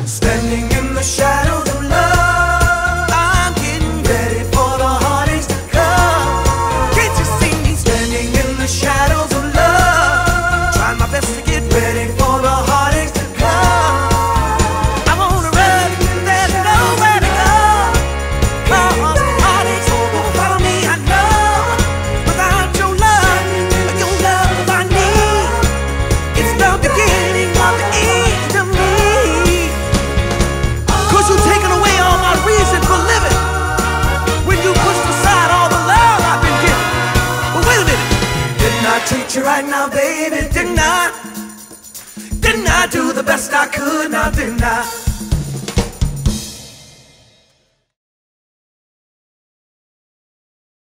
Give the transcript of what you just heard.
Standing in the shadows of love, I'm getting ready for the heartaches to come. Can't you see me standing in the shadows of love, trying my best to get ready for the heartaches to come. I wanna run, there's nowhere to go, 'cause heartaches will follow me, I know. Without your love I need, it's the beginning of the end to me. 'Cause you've taken away all my reason for living, when you pushed aside all the love I've been given. But wait a minute, didn't I treat you right now, baby? Didn't I? Didn't I do the best I could now, didn't I?